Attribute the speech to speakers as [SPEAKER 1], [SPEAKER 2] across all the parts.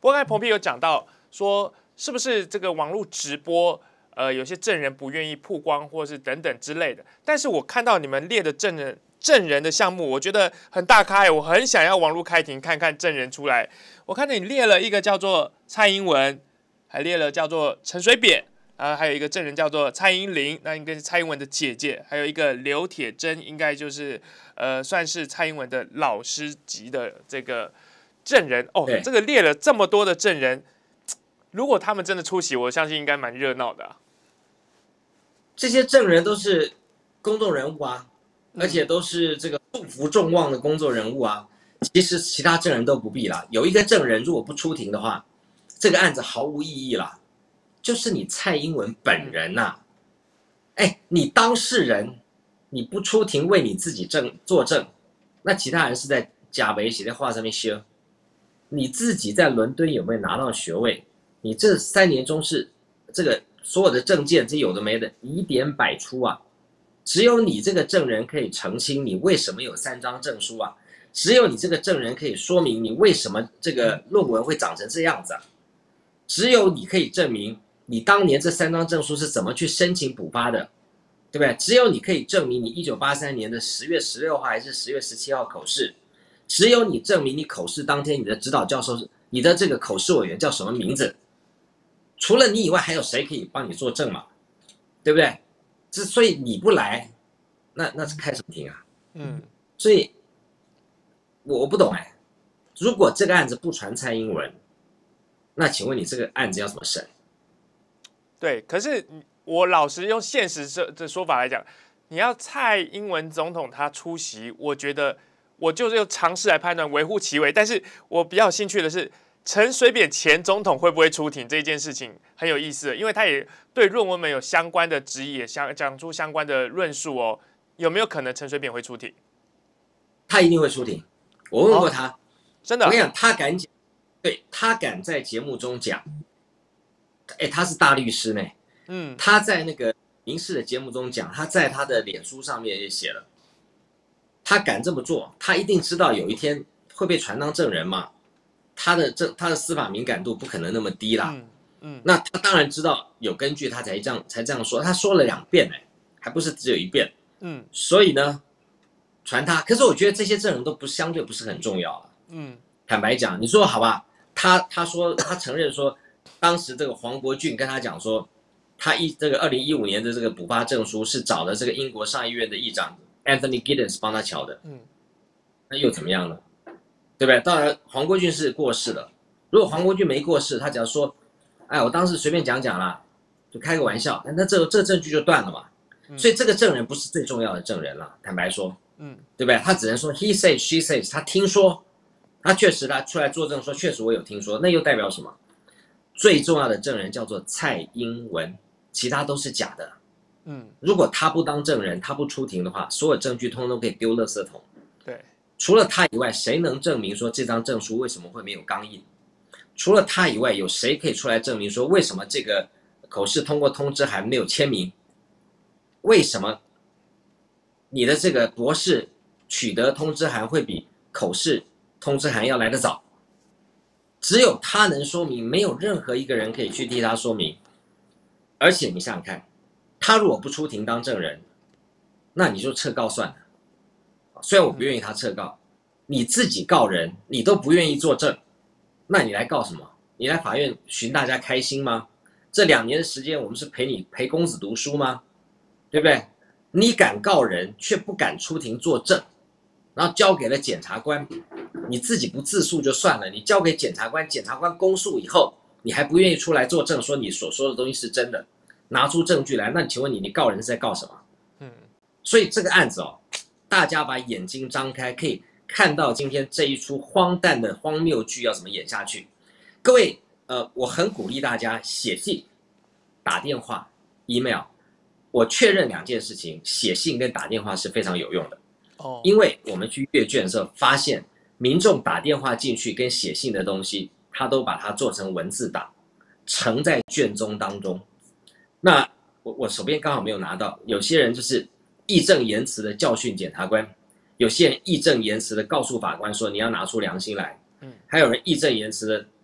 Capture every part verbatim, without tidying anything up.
[SPEAKER 1] 不过刚才彭皮有讲到说，是不是这个网络直播，呃，有些证人不愿意曝光，或是等等之类的。但是我看到你们列的证人证人的项目，我觉得很大咖耶，我很想要网络开庭看看证人出来。我看到你列了一个叫做蔡英文，还列了叫做陈水扁。啊，还有一个证人叫做蔡英玲，那应该是蔡英文的姐姐，还有一个刘铁珍，应该就是呃，算是蔡英文的老师级的这个证人哦。这个列了这么多的证人，如果他们真的出席，我相信应该蛮热闹的、啊。
[SPEAKER 2] 这些证人都是公众人物啊，而且都是这个束福众望的公众人物啊。其实其他证人都不必啦，有一个证人如果不出庭的话，这个案子毫无意义啦。就是你蔡英文本人呐、啊，哎，你当事人你不出庭为你自己证作证，那其他人是在假白写在画上面修。你自己在伦敦有没有拿到学位？你这三年中是这个所有的证件，这有的没的疑点百出啊，只有你这个证人可以澄清你为什么有三张证书啊，只有你这个证人可以说明你为什么这个论文会长成这样子啊，只有你可以证明你当年这三张证书是怎么去申请补发的，对不对？只有你可以证明你一九八三年的十月十六号还是十月十七号口试，只有你证明你口试当天你的指导教授，你的这个口试委员叫什么名字。除了你以外，还有谁可以帮你作证嘛？对不对？之所以你不来，那那是开什么庭啊？嗯，所以我我不懂哎，如果这个案子不传蔡英文，那请问你这个案子要怎么审？
[SPEAKER 1] 对，可是我老实用现实的说法来讲，你要蔡英文总统他出席，我觉得我就是用常识来判断，微乎其微。但是我比较有兴趣的是，陈水扁前总统会不会出庭这件事情很有意思，因为他也对论文们有相关的质疑，也相讲出相关的论述哦。有没有可能陈水扁会出庭？
[SPEAKER 2] 他一定会出庭。我问过他，哦、
[SPEAKER 1] 真的，
[SPEAKER 2] 我跟你讲，他敢讲，对他敢在节目中讲。哎，他是大律师呢，嗯，他在那个民事的节目中讲，他在他的脸书上面也写了，他敢这么做，他一定知道有一天会被传当证人嘛，他的这他的司法敏感度不可能那么低啦，嗯嗯，那他当然知道有根据，他才这样才这样说，他说了两遍哎，还不是只有一遍，嗯，所以呢，传他，可是我觉得这些证人都不相对不是很重要啊，嗯，坦白讲，你说好吧，他他说他承认说。当时这个黄国俊跟他讲说，他一这个二零一五年的这个补发证书是找了这个英国上议院的议长 Anthony Giddens 帮他瞧的，嗯，那又怎么样呢？对不对？当然黄国俊是过世了，如果黄国俊没过世，他只要说，哎，我当时随便讲讲啦，就开个玩笑，那这这证据就断了嘛。嗯、所以这个证人不是最重要的证人了，坦白说，嗯，对不对？他只能说 he says she says， 他听说，他确实他出来作证说确实我有听说，那又代表什么？最重要的证人叫做蔡英文，其他都是假的。嗯，如果他不当证人，他不出庭的话，所有证据通通可以丢垃圾桶。
[SPEAKER 1] 对，
[SPEAKER 2] 除了他以外，谁能证明说这张证书为什么会没有钢印？除了他以外，有谁可以出来证明说为什么这个口试通过通知函没有签名？为什么你的这个博士取得通知函会比口试通知函要来得早？只有他能说明，没有任何一个人可以去替他说明。而且你想想看，他如果不出庭当证人，那你就撤告算了。虽然我不愿意他撤告，你自己告人，你都不愿意作证，那你来告什么？你来法院寻大家开心吗？这两年的时间，我们是陪你陪公子读书吗？对不对？你敢告人，却不敢出庭作证，然后交给了检察官。你自己不自诉就算了，你交给检察官，检察官公诉以后，你还不愿意出来作证，说你所说的东西是真的，拿出证据来，那请问你，你告人是在告什么？嗯，所以这个案子哦，大家把眼睛张开，可以看到今天这一出荒诞的荒谬剧要怎么演下去。各位，呃，我很鼓励大家写信、打电话、email。我确认两件事情，写信跟打电话是非常有用的。哦，因为我们去阅卷的时候发现。民众打电话进去跟写信的东西，他都把它做成文字档，呈在卷宗当中。那我我手边刚好没有拿到，有些人就是义正言辞的教训检察官，有些人义正言辞的告诉法官说你要拿出良心来，嗯，还有人义正言辞的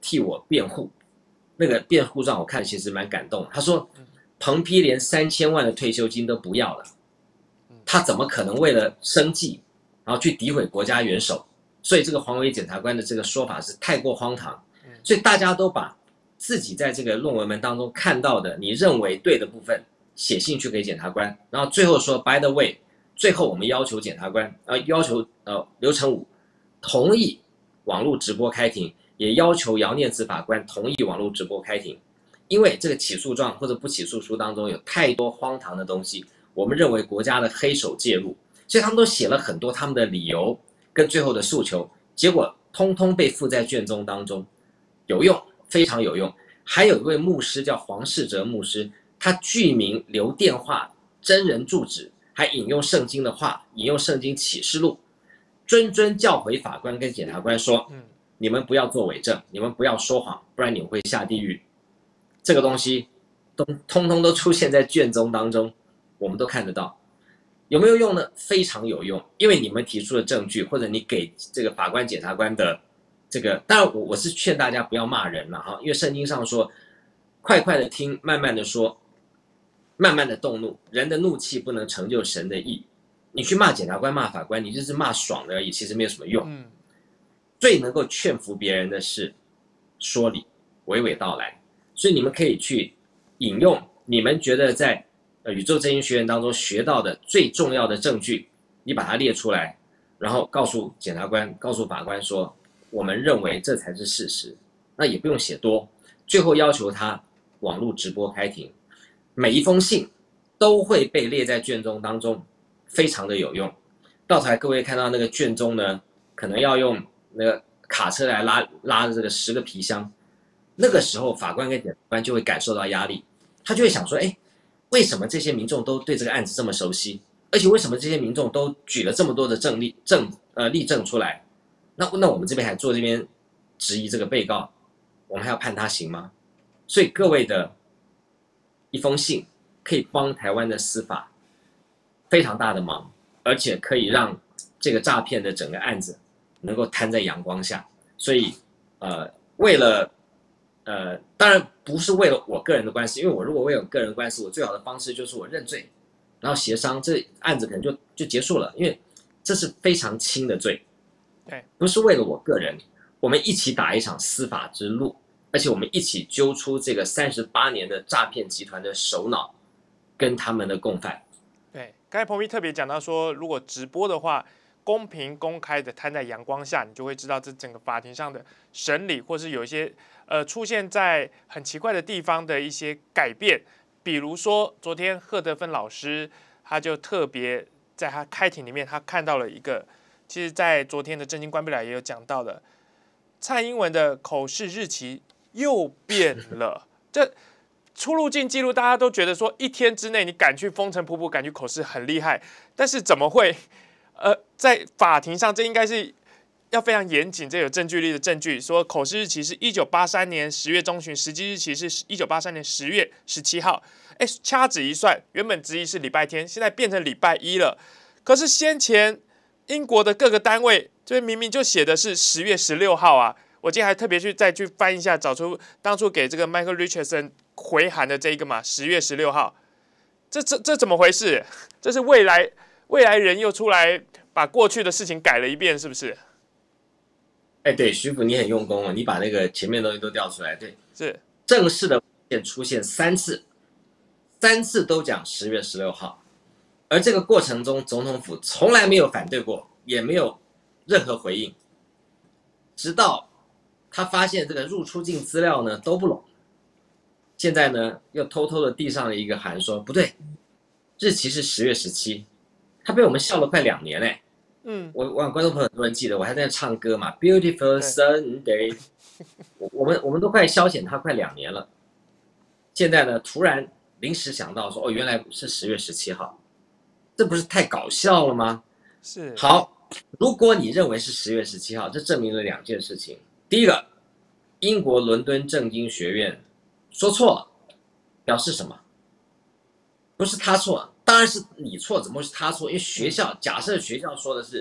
[SPEAKER 2] 替我辩护。那个辩护让我看其实蛮感动的。他说，彭批连三千万的退休金都不要了，他怎么可能为了生计，然后去诋毁国家元首？所以这个黄伟检察官的这个说法是太过荒唐。所以大家都把自己在这个论文们当中看到的你认为对的部分写信去给检察官，然后最后说 by the way， 最后我们要求检察官呃要求呃刘成武同意网络直播开庭，也要求姚念慈法官同意网络直播开庭。因为这个起诉状或者不起诉书当中有太多荒唐的东西，我们认为国家的黑手介入，所以他们都写了很多他们的理由跟最后的诉求，结果通通被附在卷宗当中。有用，非常有用。还有一位牧师叫黄世哲牧师，他具名留电话、真人住址，还引用圣经的话，引用圣经启示录，谆谆教诲法官跟检察官说，你们不要做伪证，你们不要说谎，不然你们会下地狱。这个东西都通通都出现在卷宗当中，我们都看得到。有没有用呢？非常有用，因为你们提出的证据，或者你给这个法官、检察官的这个，当然我我是劝大家不要骂人了哈，因为圣经上说，快快的听，慢慢的说，慢慢的动怒，人的怒气不能成就神的义。你去骂检察官、骂法官，你就是骂爽的而已，其实没有什么用。嗯，最能够劝服别人的是说理，娓娓道来。所以你们可以去引用你们觉得在呃宇宙真经学院当中学到的最重要的证据，你把它列出来，然后告诉检察官、告诉法官说，我们认为这才是事实。那也不用写多，最后要求他网络直播开庭，每一封信都会被列在卷宗当中，非常的有用。到头来各位看到那个卷宗呢，可能要用那个卡车来拉拉着这个十个皮箱。那个时候法官跟检察官就会感受到压力，他就会想说，哎，为什么这些民众都对这个案子这么熟悉，而且为什么这些民众都举了这么多的证例证呃例证出来，那那我们这边还做这边质疑这个被告，我们还要判他刑吗？所以各位的一封信可以帮台湾的司法非常大的忙，而且可以让这个诈骗的整个案子能够摊在阳光下。所以呃为了呃，当然不是为了我个人的官司，因为我如果为了个人官司，我最好的方式就是我认罪，然后协商，这案子可能就就结束了，因为这是非常轻的罪，
[SPEAKER 1] 对，
[SPEAKER 2] 不是为了我个人，我们一起打一场司法之路，而且我们一起揪出这个三十八年的诈骗集团的首脑跟他们的共犯。
[SPEAKER 1] 对，刚才彭批特别讲到说，如果直播的话，公平公开的摊在阳光下，你就会知道这整个法庭上的审理，或是有一些呃出现在很奇怪的地方的一些改变。比如说，昨天贺德芬老师他就特别在他开庭里面，他看到了一个，其实在昨天的正经关不了也有讲到的，蔡英文的口试日期又变了。这出入境记录，大家都觉得说一天之内你敢去风尘仆仆，敢去口试很厉害，但是怎么会？呃，在法庭上，这应该是要非常严谨，这有证据力的证据。说口试日期是一九八三年十月中旬，实际日期是一九八三年十月十七号。哎，掐指一算，原本执意是礼拜天，现在变成礼拜一了。可是先前英国的各个单位，这明明就写的是十月十六号啊！我今天还特别去再去翻一下，找出当初给这个 Michael Richardson 回函的这一个嘛，十月十六号。这这这怎么回事？这是未来。未来人又出来把过去的事情改了一遍，是不是？
[SPEAKER 2] 哎，对，徐府你很用功哦，你把那个前面的东西都调出来。对，
[SPEAKER 1] 是
[SPEAKER 2] 正式的文件出现三次，三次都讲十月十六号，而这个过程中，总统府从来没有反对过，也没有任何回应，直到他发现这个入出境资料呢都不拢，现在呢又偷偷的递上了一个函说不对，日期是十月十七。他被我们笑了快两年嘞，嗯，我我观众朋友很多人记得，我还在那唱歌嘛 ，Beautiful Sunday， 我们我们都快消遣他快两年了，现在呢突然临时想到说，哦，原来是十月十七号，这不是太搞笑了吗？
[SPEAKER 1] 是。
[SPEAKER 2] 好，如果你认为是十月十七号，这证明了两件事情。第一个，英国伦敦政经学院说错了，表示什么？不是他错。当然是你错，怎么会是他错？因为学校假设学校说的是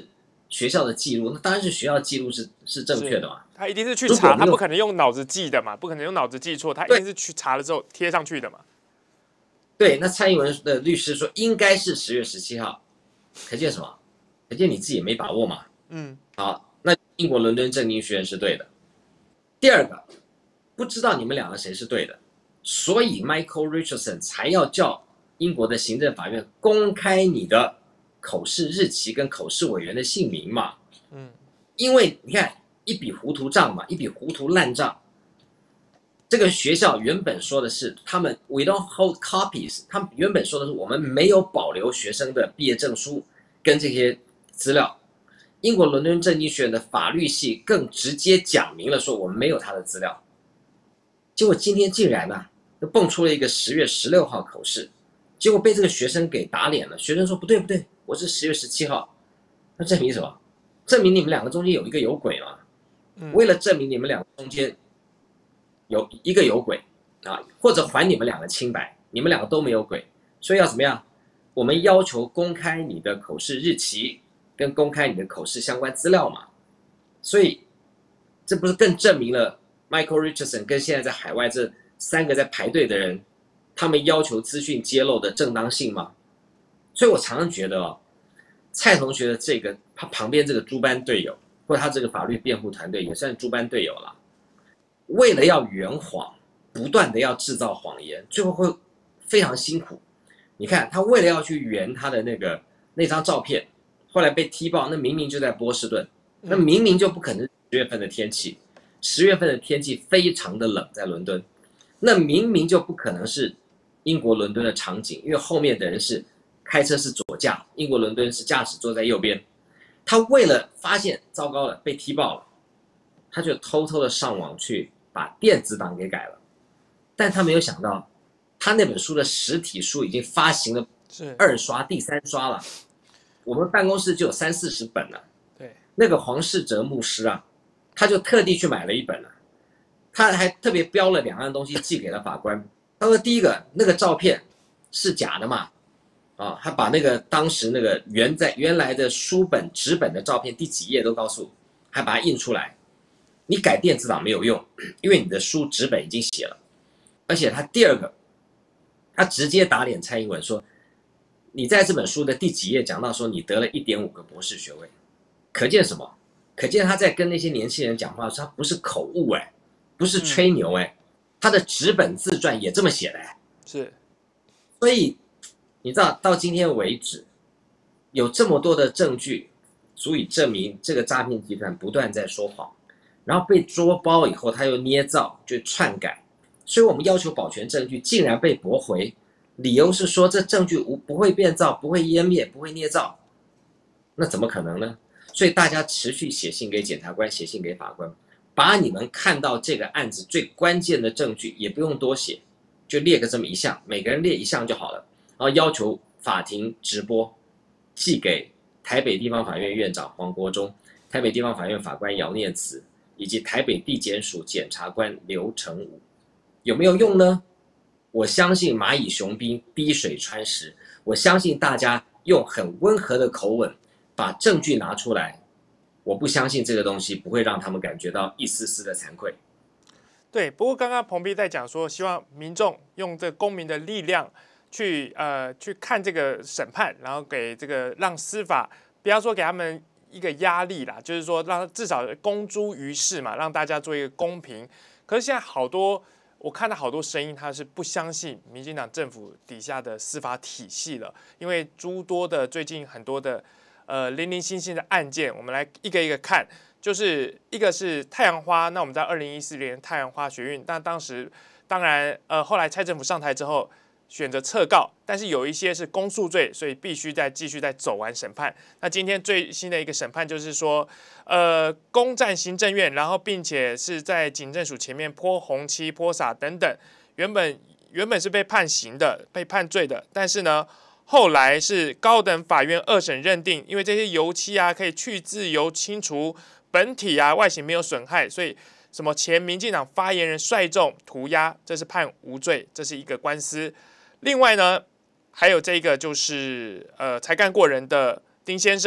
[SPEAKER 2] 学校的记录，那当然是学校记录是是正确的嘛。
[SPEAKER 1] 他一定是去查，他不可能用脑子记的嘛，不可能用脑子记错，他一定是去查了之后贴上去的嘛。
[SPEAKER 2] 对，那蔡英文的律师说应该是十月十七号，可见什么？可见你自己也没把握嘛。
[SPEAKER 1] 嗯，
[SPEAKER 2] 好，那英国伦敦政经学院是对的。第二个，不知道你们两个谁是对的，所以 Michael Richardson 才要叫英国的行政法院公开你的口试日期跟口试委员的姓名嘛。嗯，因为你看一笔糊涂账嘛，一笔糊涂烂账。这个学校原本说的是他们 we don't hold copies， 他们原本说的是我们没有保留学生的毕业证书跟这些资料。英国伦敦政经学院的法律系更直接讲明了说我们没有他的资料。结果今天竟然呢、啊，就蹦出了一个十月十六号口试，结果被这个学生给打脸了。学生说不对不对，我是十月十七号。那证明什么？证明你们两个中间有一个有鬼嘛。嗯、为了证明你们两个中间有一个有鬼啊，或者还你们两个清白，你们两个都没有鬼，所以要怎么样？我们要求公开你的口试日期，跟公开你的口试相关资料嘛。所以这不是更证明了 Michael Richardson 跟现在在海外这三个在排队的人，他们要求资讯揭露的正当性吗？所以我常常觉得哦，蔡同学的这个他旁边这个猪班队友，或者他这个法律辩护团队也算猪班队友了。为了要圆谎，不断的要制造谎言，最后会非常辛苦。你看，他为了要去圆他的那个那张照片，后来被踢爆，那明明就在波士顿，那明明就不可能十月份的天气，十月份的天气非常的冷，在伦敦，那明明就不可能是英国伦敦的场景，因为后面的人是开车是左驾，英国伦敦是驾驶坐在右边。他为了发现糟糕了，被踢爆了，他就偷偷的上网去把电子档给改了，但他没有想到，他那本书的实体书已经发行了二刷、第三刷了。我们办公室就有三四十本了。
[SPEAKER 1] 对，
[SPEAKER 2] 那个黄世哲牧师啊，他就特地去买了一本了，他还特别标了两样东西寄给了法官。他说，第一个，那个照片是假的嘛，啊，他把那个当时那个原在原来的书本纸本的照片第几页都告诉，还把它印出来。你改电子档没有用，因为你的书纸本已经写了。而且他第二个，他直接打脸蔡英文说，你在这本书的第几页讲到说你得了 一点五 个博士学位，可见什么？可见他在跟那些年轻人讲话的时候，他不是口误哎，不是吹牛哎，他的纸本自传也这么写的哎。
[SPEAKER 1] 是，
[SPEAKER 2] 所以你知道到今天为止，有这么多的证据足以证明这个诈骗集团不断在说谎。然后被捉包以后，他又捏造，就篡改，所以我们要求保全证据，竟然被驳回，理由是说这证据无不会变造，不会湮灭，不会捏造，那怎么可能呢？所以大家持续写信给检察官，写信给法官，把你们看到这个案子最关键的证据也不用多写，就列个这么一项，每个人列一项就好了，然后要求法庭直播，寄给台北地方法院院长黄国忠、台北地方法院法官姚念慈。以及台北地检署检察官刘成武，有没有用呢？我相信蚂蚁雄兵滴水穿石，我相信大家用很温和的口吻把证据拿出来，我不相信这个东西不会让他们感觉到一丝丝的惭愧。
[SPEAKER 1] 对，不过刚刚彭碧在讲说，希望民众用这公民的力量去呃去看这个审判，然后给这个让司法不要说给他们一个压力啦，就是说让至少公诸于世嘛，让大家做一个公平。可是现在好多我看到好多声音，他是不相信民进党政府底下的司法体系了，因为诸多的最近很多的呃零零星星的案件，我们来一个一个看。就是一个是太阳花，那我们在二零一四年太阳花学运，但当时当然呃后来蔡政府上台之后，选择撤告，但是有一些是公诉罪，所以必须再继续再走完审判。那今天最新的一个审判就是说，呃，攻占行政院，然后并且是在警政署前面泼红漆、泼洒等等，原本原本是被判刑的、被判罪的，但是呢，后来是高等法院二审认定，因为这些油漆啊可以去自由清除本体啊，外形没有损害，所以。什么前民进党发言人率众涂鸦，这是判无罪，这是一个官司。另外呢，还有这个就是呃才干过人的丁先生，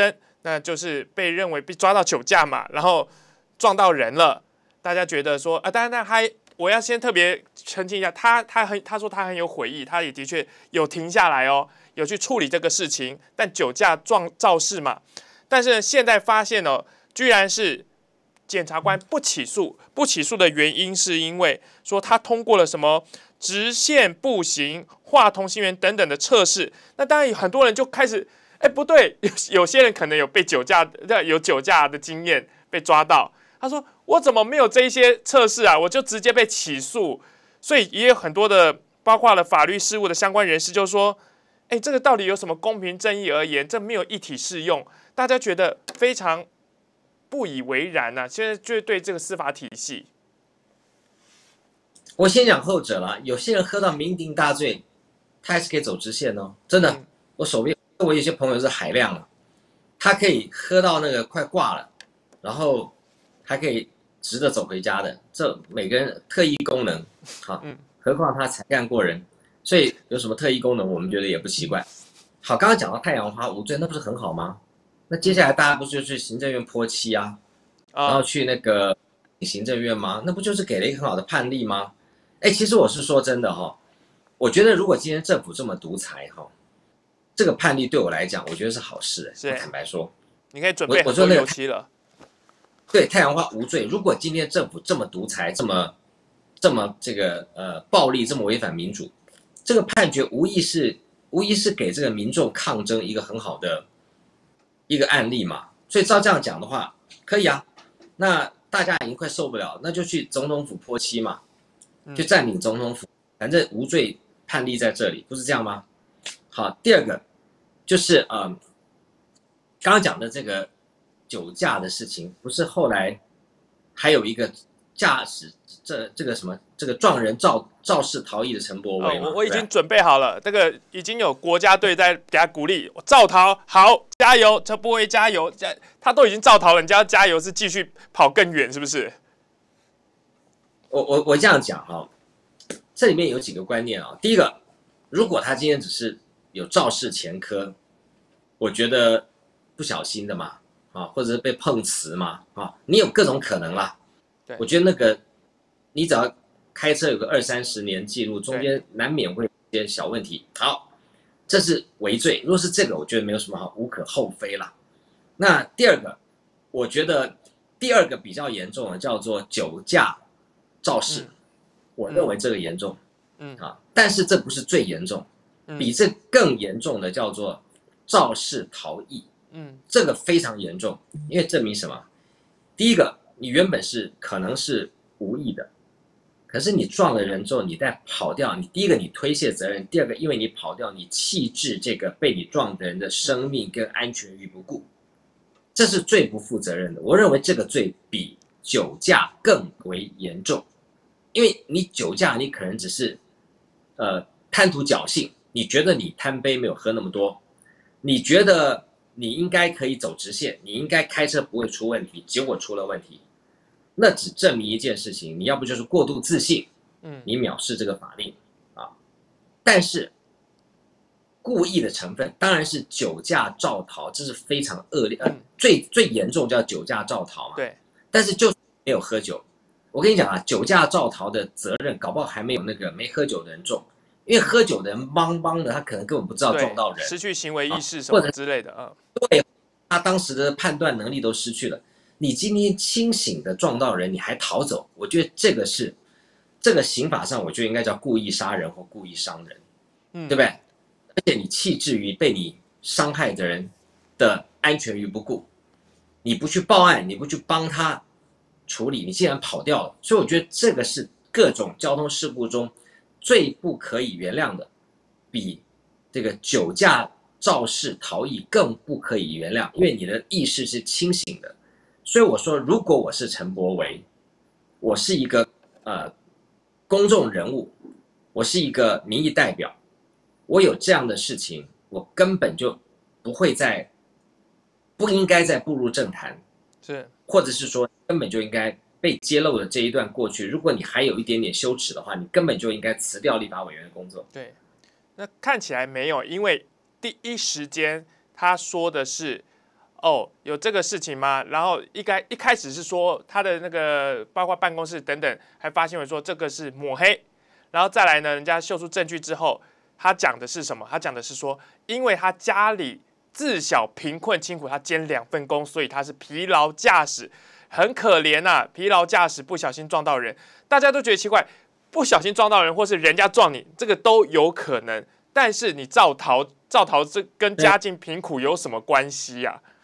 [SPEAKER 1] 那就是被认为被抓到酒驾嘛，然后撞到人了，大家觉得说啊，当然那还我要先特别澄清一下，他他很他说他很有悔意，他也的确有停下来哦，有去处理这个事情，但酒驾撞肇事嘛，但是现在发现哦，居然是检察官不起诉，不起诉的原因是因为说他通过了什么直线步行、画同心圆等等的测试，那当然有很多人就开始。哎，不对，有有些人可能有被酒驾，有酒驾的经验被抓到。他说：“我怎么没有这一些测试啊？我就直接被起诉。”所以也有很多的，包括了法律事务的相关人士就说：“哎，这个到底有什么公平正义而言？这没有一体适用。”大家觉得非常不以为然啊。现在就是对这个司法体系，
[SPEAKER 2] 我先讲后者了。有些人喝到酩酊大醉，他还是可以走直线哦，真的。嗯、我手边。我有些朋友是海量了，他可以喝到那个快挂了，然后还可以直着走回家的。这每个人特异功能，好，何况他才干过人，所以有什么特异功能，我们觉得也不奇怪。好，刚刚讲到太阳花无罪，那不是很好吗？那接下来大家不是就去行政院泼漆啊，然后去那个行政院吗？那不就是给了一个很好的判例吗？哎，其实我是说真的哈，我觉得如果今天政府这么独裁哈。这个判例对我来讲，我觉得是好事。是，坦白说，
[SPEAKER 1] 你可以准备很多油漆了。
[SPEAKER 2] 对，太阳花无罪。如果今天政府这么独裁，这么这么这个呃暴力，这么违反民主，这个判决无疑是无疑是给这个民众抗争一个很好的一个案例嘛。所以照这样讲的话，可以啊。那大家已经快受不了，那就去总统府泼漆嘛，就占领总统府，反正无罪判例在这里，不是这样吗？好，第二个就是呃，刚刚讲的这个酒驾的事情，不是后来还有一个驾驶这这个什么这个撞人肇肇事逃逸的陈柏惟吗？
[SPEAKER 1] 哦、我我已经准备好了，这个已经有国家队在给他鼓励，肇逃好，加油，陈柏惟加油，加他都已经肇逃了，人家要加油是继续跑更远，是不是？
[SPEAKER 2] 我我我这样讲哈、哦，这里面有几个观念啊、哦，第一个，如果他今天只是有肇事前科，我觉得不小心的嘛，啊，或者是被碰瓷嘛，啊，你有各种可能啦。我觉得那个，你只要开车有个二三十年记录，中间难免会有一些小问题。好，这是违罪。如果是这个，我觉得没有什么好，无可厚非啦。那第二个，我觉得第二个比较严重的叫做酒驾肇事，嗯、我认为这个严重，嗯啊，但是这不是最严重。比这更严重的叫做肇事逃逸，嗯，这个非常严重，因为证明什么？第一个，你原本是可能是无意的，可是你撞了人之后，你再跑掉，你第一个你推卸责任，第二个因为你跑掉，你弃置这个被你撞的人的生命跟安全于不顾，这是最不负责任的。我认为这个罪比酒驾更为严重，因为你酒驾，你可能只是呃贪图侥幸。你觉得你贪杯没有喝那么多，你觉得你应该可以走直线，你应该开车不会出问题，结果出了问题，那只证明一件事情，你要不就是过度自信，嗯，你藐视这个法令啊。但是故意的成分当然是酒驾肇逃，这是非常恶劣，呃，最最严重叫酒驾肇逃嘛。
[SPEAKER 1] 对。
[SPEAKER 2] 但是就是没有喝酒，我跟你讲啊，酒驾肇逃的责任搞不好还没有那个没喝酒的人重。因为喝酒的人帮帮的，他可能根本不知道撞到人，
[SPEAKER 1] 失去行为意识什么之类的啊。
[SPEAKER 2] 对，他当时的判断能力都失去了。你今天清醒的撞到人，你还逃走，我觉得这个是这个刑法上，我觉得应该叫故意杀人或故意伤人，嗯，对不对？而且你弃置于被你伤害的人的安全于不顾，你不去报案，你不去帮他处理，你竟然跑掉了，所以我觉得这个是各种交通事故中最不可以原谅的，比这个酒驾肇事逃逸更不可以原谅，因为你的意识是清醒的。所以我说，如果我是陈柏惟，我是一个呃公众人物，我是一个民意代表，我有这样的事情，我根本就不会再不应该再步入政坛，
[SPEAKER 1] 是，
[SPEAKER 2] 或者是说根本就应该被揭露的这一段过去，如果你还有一点点羞耻的话，你根本就应该辞掉立法委员的工作。
[SPEAKER 1] 对，那看起来没有，因为第一时间他说的是， 哦，有这个事情吗？然后一开一开始是说他的那个包括办公室等等，还发新闻说这个是抹黑，然后再来呢，人家秀出证据之后，他讲的是什么？他讲的是说，因为他家里自小贫困清苦，他兼两份工，所以他是疲劳驾驶，很可怜呐、啊，疲劳驾驶不小心撞到人，大家都觉得奇怪，不小心撞到人或是人家撞你，这个都有可能，但是你造逃造逃这跟家境贫苦有什么关系呀、啊？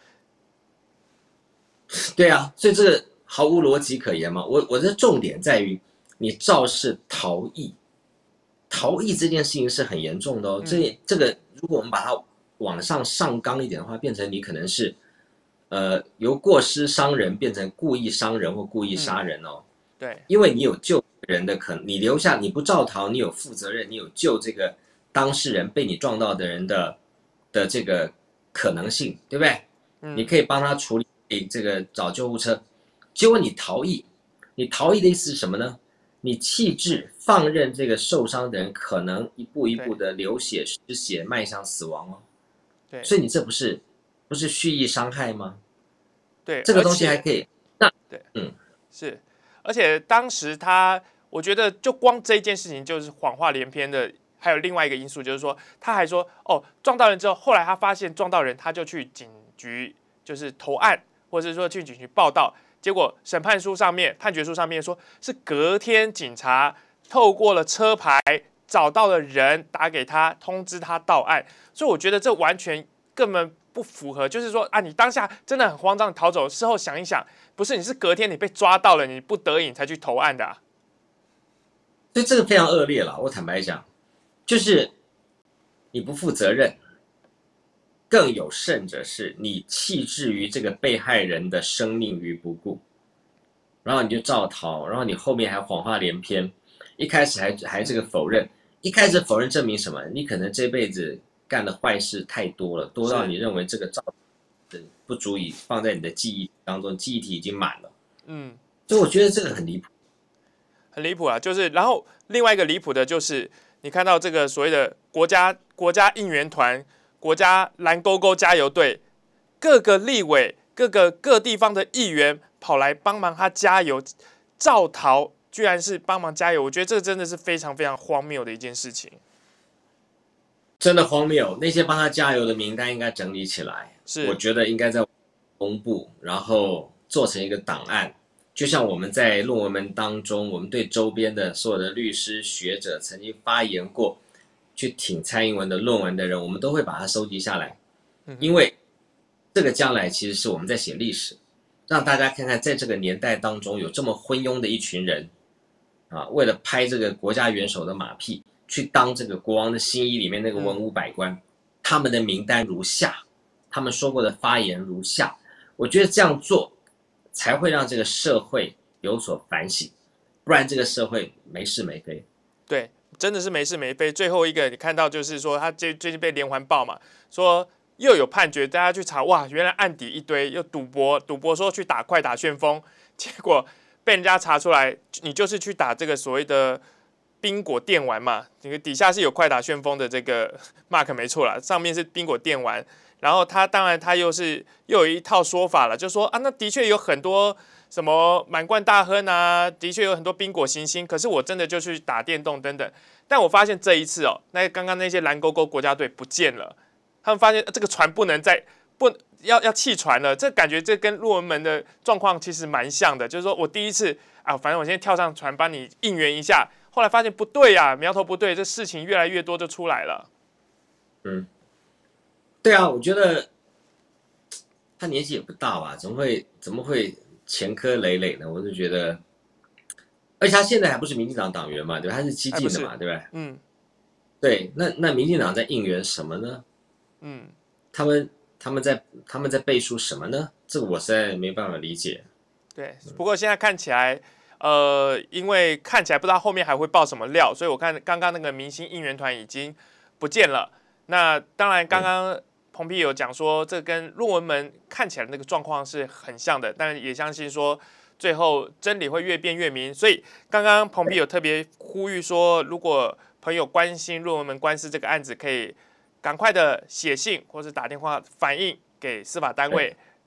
[SPEAKER 2] 对啊，所以这个毫无逻辑可言嘛。我我的重点在于，你肇事逃逸，逃逸这件事情是很严重的哦。嗯、这这个，如果我们把它往上上纲一点的话，变成你可能是，呃，由过失伤人变成故意伤人或故意杀人哦。
[SPEAKER 1] 嗯、对，
[SPEAKER 2] 因为你有救人的可能，你留下你不肇逃，你有负责任，你有救这个当事人被你撞到的人的的这个可能性，对不对？嗯、你可以帮他处理。这个找救护车，结果你逃逸，你逃逸的意思是什么呢？你弃置放任这个受伤的人可能一步一步的流血失血，迈向死亡哦。
[SPEAKER 1] 对，
[SPEAKER 2] 所以你这不是不是蓄意伤害吗？
[SPEAKER 1] 对，
[SPEAKER 2] 这个东西还可以。那
[SPEAKER 1] 对，
[SPEAKER 2] 嗯，
[SPEAKER 1] 是，而且当时他，我觉得就光这一件事情就是谎话连篇的。还有另外一个因素就是说，他还说哦，撞到人之后，后来他发现撞到人，他就去警局就是投案。或者说去警局报道，结果审判书上面、判决书上面说是隔天警察透过了车牌找到了人，打给他通知他到案，所以我觉得这完全根本不符合。就是说啊，你当下真的很慌张逃走，事后想一想，不是你是隔天你被抓到了，你不得已才去投案的、啊。
[SPEAKER 2] 所以这个非常恶劣了。我坦白讲，就是你不负责任。更有甚者是你弃置于这个被害人的生命于不顾，然后你就肇逃，然后你后面还谎话连篇，一开始还还这个否认，一开始否认证明什么？你可能这辈子干的坏事太多了，多到你认为这个肇不足以放在你的记忆当中，记忆体已经满了。嗯，所以我觉得这个很离谱，
[SPEAKER 1] 很离谱啊！就是，然后另外一个离谱的就是，你看到这个所谓的国家国家应援团。国家蓝勾勾加油队，各个立委、各个各地方的议员跑来帮忙他加油，肇逃居然是帮忙加油，我觉得这个真的是非常非常荒谬的一件事情。
[SPEAKER 2] 真的荒谬，那些帮他加油的名单应该整理起来，是我觉得应该在公布，然后做成一个档案。就像我们在论文门当中，我们对周边的所有的律师学者曾经发言过。去挺蔡英文的论文的人，我们都会把它收集下来，因为这个将来其实是我们在写历史，让大家看看在这个年代当中有这么昏庸的一群人啊，为了拍这个国家元首的马屁，去当这个国王的新衣里面那个文武百官，他们的名单如下，他们说过的发言如下。我觉得这样做才会让这个社会有所反省，不然这个社会没是没非。
[SPEAKER 1] 对。真的是没是没非。最后一个你看到就是说，他最最近被连环爆嘛，说又有判决，大家去查，哇，原来案底一堆，又赌博，赌博说去打快打旋风，结果被人家查出来，你就是去打这个所谓的宾果电玩嘛，这个底下是有快打旋风的这个 mark 没错啦，上面是宾果电玩，然后他当然他又是又有一套说法了，就说啊，那的确有很多。什么满贯大亨啊，的确有很多宾果行星，可是我真的就去打电动等等。但我发现这一次哦，那刚刚那些蓝勾勾国家队不见了，他们发现这个船不能再不要要弃船了，这感觉这跟论文门的状况其实蛮像的，就是说我第一次啊，反正我先跳上船帮你应援一下，后来发现不对呀、啊，苗头不对，这事情越来越多就出来了。
[SPEAKER 2] 嗯，对啊，我觉得他年纪也不大吧，怎么会怎么会？前科累累的，我就觉得，而且他现在还不是民进党党员嘛，对吧？他是激进的嘛，对不对？嗯，对，那那民进党在应援什么呢？嗯，他们他们在他们在背书什么呢？这个我实在没办法理解。
[SPEAKER 1] 对，不过现在看起来，呃，因为看起来不知道后面还会爆什么料，所以我看刚刚那个明星应援团已经不见了。那当然，刚刚。嗯彭碧有讲说，这跟论文门看起来那个状况是很像的，但也相信说最后真理会越辩越明。所以刚刚彭碧有特别呼吁说，如果朋友关心论文门官司这个案子，可以赶快的写信或是打电话反映给司法单位，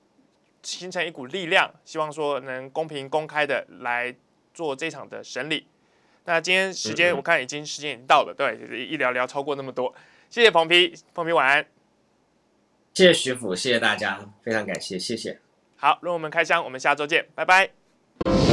[SPEAKER 1] 形成一股力量，希望说能公平公开的来做这场的审理。那今天时间我看已经时间已经到了，对，一聊聊超过那么多，谢谢彭皮，彭皮晚安。
[SPEAKER 2] 谢谢徐府，谢谢大家，非常感谢，谢谢。
[SPEAKER 1] 好，让我们开箱，我们下周见，拜拜。